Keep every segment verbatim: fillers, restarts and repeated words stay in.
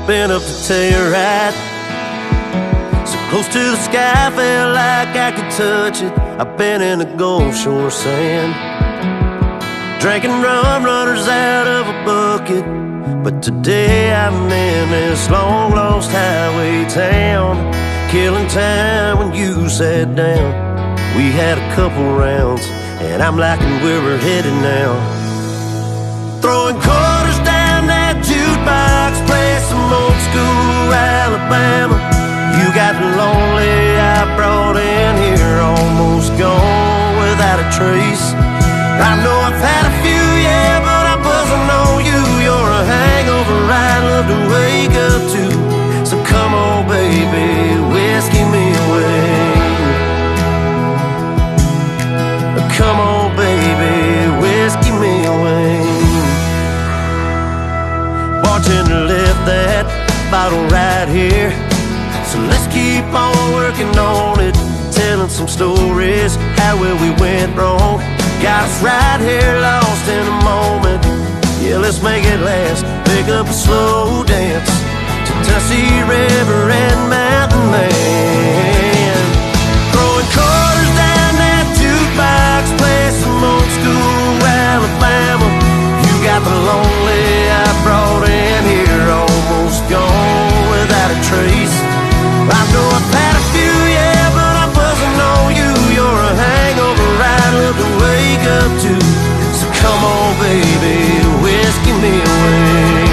been up to Telluride, so close to the sky, felt like I could touch it. I've been in the Gulf Shore sand, drinking rum-runners out of a bucket. But today I'm in this long lost highway town, killing time when you sat down. We had a couple rounds, and I'm liking where we're headed now. Throwing quarters down that jukebox, play some old school Alabama. You got the lonely I brought in here, almost gone without a trace. I know I've had a few, yeah, but I'm buzzing on you. You're a hangover I'd love to wake up to. So come on, baby, whiskey me away. Come on, baby, whiskey me away. Bartender left that bottle right here, so let's keep on working on it, telling some stories, how well we went wrong. Got us right here lost in a moment. Yeah, let's make it last. Pick up a slow dance to Tennessee River and Mountain Man. Throwing quarters down that jukebox, play some old school Alabama. You got the lonely I brought in here, almost gone without a trace. I know I've had a few, yeah, but I'm buzzing on you. You're a hangover I'd love to wake up to. So come on, baby, whiskey me away.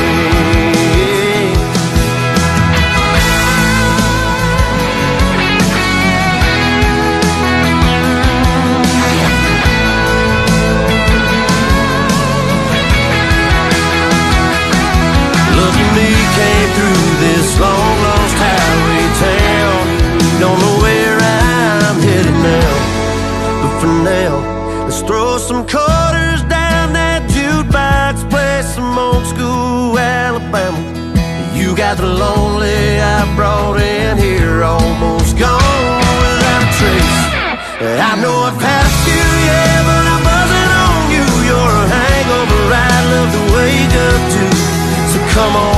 Came through this long lost highway town, don't know where I'm headed now, but for now let's throw some quarters down that jukebox, play some old school Alabama. You got the lonely I brought in here, almost gone without a trace. I know I've had a few, yeah, but I'm buzzing on you. You're a hangover I'd love to wake up to. So come on,